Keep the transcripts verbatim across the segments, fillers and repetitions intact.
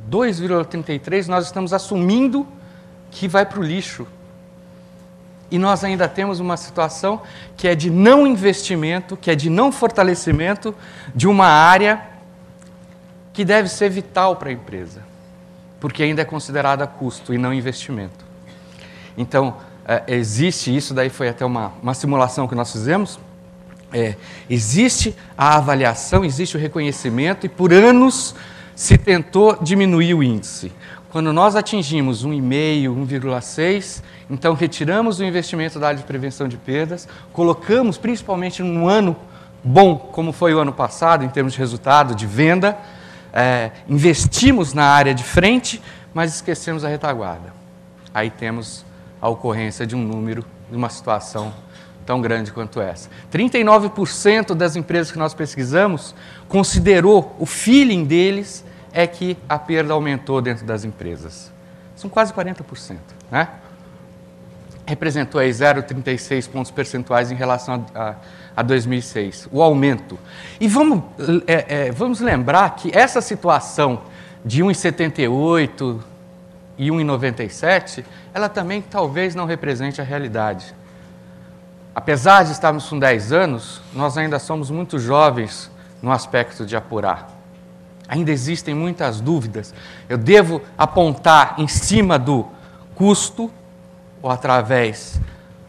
dois vírgula trinta e três, nós estamos assumindo que vai para o lixo. E nós ainda temos uma situação que é de não investimento, que é de não fortalecimento de uma área que deve ser vital para a empresa, porque ainda é considerada custo e não investimento. Então, é, existe isso, daí foi até uma, uma simulação que nós fizemos, é, existe a avaliação, existe o reconhecimento, e por anos se tentou diminuir o índice. Quando nós atingimos um vírgula cinco, um vírgula seis, então retiramos o investimento da área de prevenção de perdas, colocamos principalmente num ano bom, como foi o ano passado, em termos de resultado, de venda, é, investimos na área de frente, mas esquecemos a retaguarda. Aí temos a ocorrência de um número, de uma situação tão grande quanto essa. trinta e nove por cento das empresas que nós pesquisamos considerou, o feeling deles é que a perda aumentou dentro das empresas. São quase quarenta por cento, né? Representou aí zero vírgula trinta e seis pontos percentuais em relação a, a, a dois mil e seis, o aumento. E vamos, é, é, vamos lembrar que essa situação de um vírgula setenta e oito e um vírgula noventa e sete, ela também talvez não represente a realidade. Apesar de estarmos com dez anos, nós ainda somos muito jovens no aspecto de apurar. Ainda existem muitas dúvidas. Eu devo apontar em cima do custo, ou através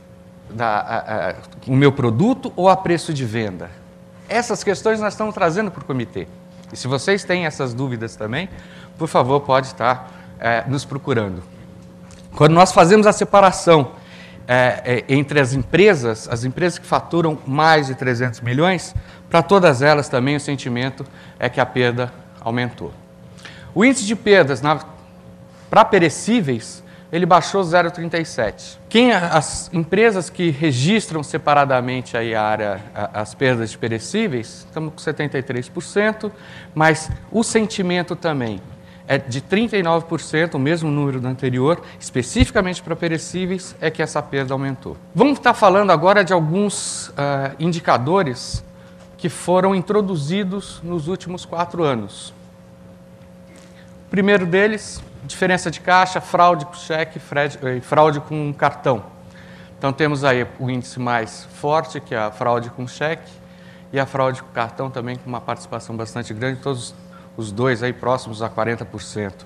do meu produto, ou a preço de venda? Essas questões nós estamos trazendo para o comitê. E se vocês têm essas dúvidas também, por favor, pode estar é, nos procurando. Quando nós fazemos a separação é, é, entre as empresas, as empresas que faturam mais de trezentos milhões, para todas elas também o sentimento é que a perda aumentou. O índice de perdas para perecíveis, ele baixou zero vírgula trinta e sete. Quem, as empresas que registram separadamente aí a área, as perdas de perecíveis, estamos com setenta e três por cento, mas o sentimento também é de trinta e nove por cento, o mesmo número do anterior, especificamente para perecíveis, é que essa perda aumentou. Vamos estar falando agora de alguns uh, indicadores que foram introduzidos nos últimos quatro anos. O primeiro deles, diferença de caixa, fraude com cheque e fraude com cartão. Então temos aí o índice mais forte, que é a fraude com cheque, e a fraude com cartão também com uma participação bastante grande, todos os dois aí próximos a quarenta por cento.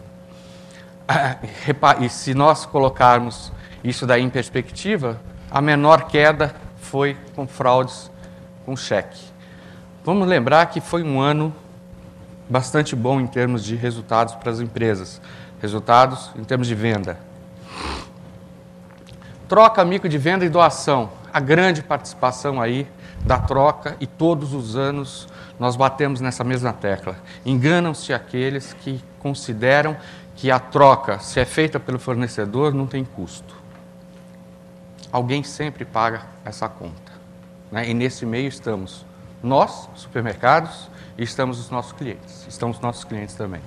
E se nós colocarmos isso daí em perspectiva, a menor queda foi com fraudes com cheque. Vamos lembrar que foi um ano bastante bom em termos de resultados para as empresas. Resultados em termos de venda. Troca, mico de venda e doação. A grande participação aí da troca, e todos os anos nós batemos nessa mesma tecla. Enganam-se aqueles que consideram que a troca, se é feita pelo fornecedor, não tem custo. Alguém sempre paga essa conta, né? E nesse meio estamos nós, supermercados, e estamos os nossos clientes. Estão os nossos clientes também.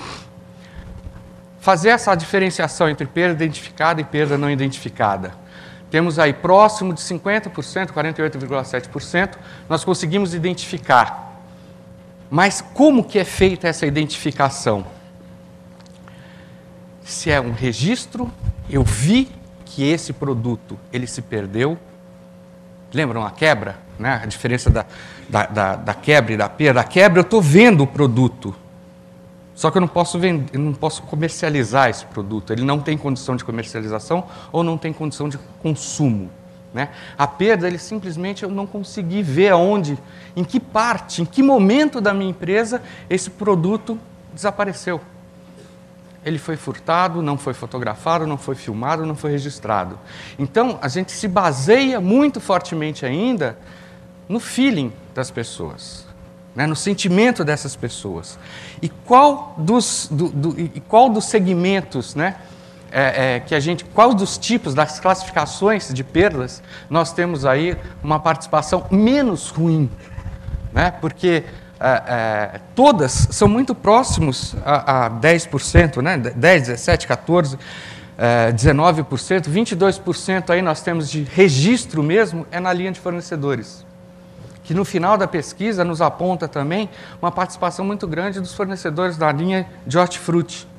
Fazer essa diferenciação entre perda identificada e perda não identificada. Temos aí próximo de cinquenta por cento, quarenta e oito vírgula sete por cento, nós conseguimos identificar. Mas como que é feita essa identificação? Se é um registro, eu vi que esse produto ele se perdeu. Lembram a quebra? Né? A diferença da, da, da, da quebra e da perda. A quebra, eu estou vendo o produto. Só que eu não posso vender, eu não posso comercializar esse produto. Ele não tem condição de comercialização ou não tem condição de consumo, né? A perda, ele simplesmente eu não consegui ver aonde, em que parte, em que momento da minha empresa esse produto desapareceu. Ele foi furtado, não foi fotografado, não foi filmado, não foi registrado. Então, a gente se baseia muito fortemente ainda no feeling das pessoas. Né, no sentimento dessas pessoas. E qual dos, do, do, e qual dos segmentos, né, é, é, que a gente, qual dos tipos das classificações de perdas nós temos aí uma participação menos ruim, né, porque é, é, todas são muito próximos a, a dez por cento, né, dez, dezessete, quatorze, é, dezenove por cento, vinte e dois por cento aí nós temos de registro mesmo, é na linha de fornecedores. Que no final da pesquisa nos aponta também uma participação muito grande dos fornecedores da linha de hortifruti.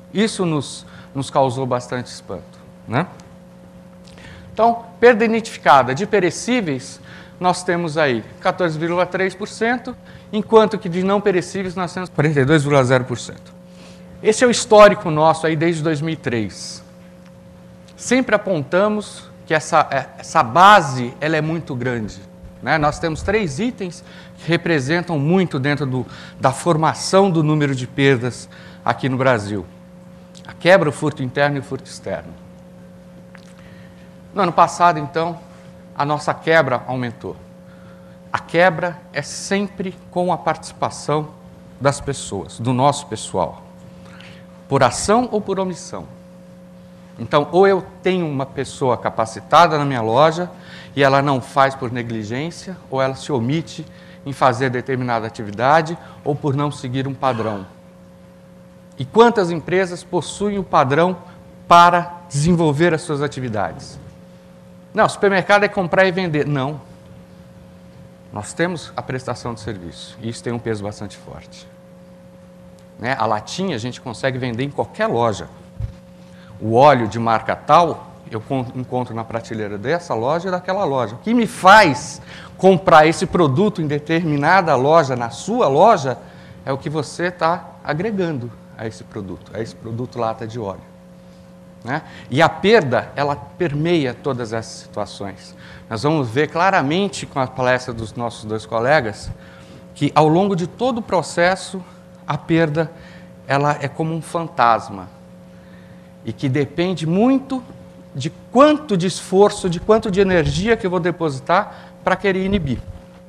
Isso nos, nos causou bastante espanto, né? Então, perda identificada de perecíveis, nós temos aí quatorze vírgula três por cento, enquanto que de não perecíveis nós temos quarenta e dois vírgula zero por cento. Esse é o histórico nosso aí desde dois mil e três. Sempre apontamos que essa, essa base ela é muito grande, né? Nós temos três itens que representam muito dentro do, da formação do número de perdas aqui no Brasil. A quebra, o furto interno e o furto externo. No ano passado, então, a nossa quebra aumentou. A quebra é sempre com a participação das pessoas, do nosso pessoal, por ação ou por omissão. Então, ou eu tenho uma pessoa capacitada na minha loja e ela não faz por negligência, ou ela se omite em fazer determinada atividade ou por não seguir um padrão. E quantas empresas possuem o padrão para desenvolver as suas atividades? Não, supermercado é comprar e vender. Não. Nós temos a prestação de serviço, e isso tem um peso bastante forte. Né? A latinha a gente consegue vender em qualquer loja. O óleo de marca tal, eu encontro na prateleira dessa loja e daquela loja. O que me faz comprar esse produto em determinada loja, na sua loja, é o que você está agregando a esse produto, a esse produto lata de óleo. Né? E a perda, ela permeia todas essas situações. Nós vamos ver claramente com a palestra dos nossos dois colegas que ao longo de todo o processo, a perda ela é como um fantasma e que depende muito de quanto de esforço, de quanto de energia que eu vou depositar para querer inibir.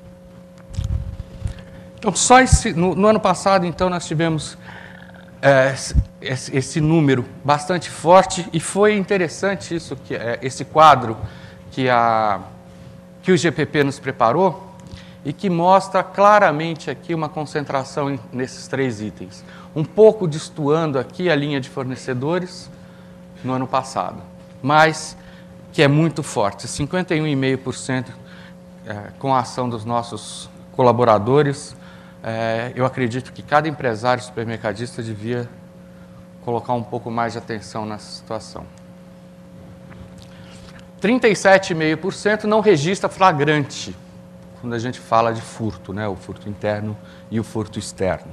Então, só esse, no, no ano passado, então, nós tivemos é, esse, esse número bastante forte e foi interessante isso, que, é, esse quadro que, a, que o G P P nos preparou e que mostra claramente aqui uma concentração em, nesses três itens. Um pouco destoando aqui a linha de fornecedores no ano passado, mas que é muito forte, cinquenta e um vírgula cinco por cento é, com a ação dos nossos colaboradores. É, eu acredito que cada empresário supermercadista devia colocar um pouco mais de atenção nessa situação. trinta e sete vírgula cinco por cento não registra flagrante, quando a gente fala de furto, né? O furto interno e o furto externo.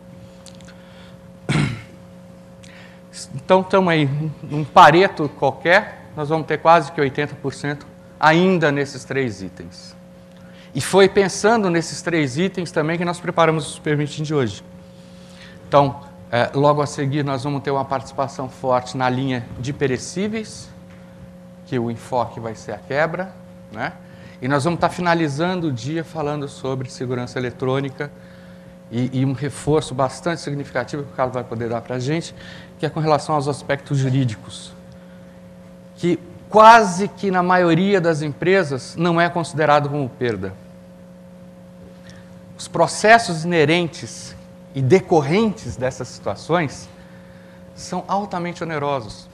Então, estamos aí, num pareto qualquer, nós vamos ter quase que oitenta por cento ainda nesses três itens. E foi pensando nesses três itens também que nós preparamos o Super Meeting de hoje. Então, é, logo a seguir, nós vamos ter uma participação forte na linha de perecíveis, que o enfoque vai ser a quebra, né? E nós vamos estar finalizando o dia falando sobre segurança eletrônica e, e um reforço bastante significativo que o Carlos vai poder dar para a gente, que é com relação aos aspectos jurídicos, que quase que na maioria das empresas não é considerado como perda. Os processos inerentes e decorrentes dessas situações são altamente onerosos.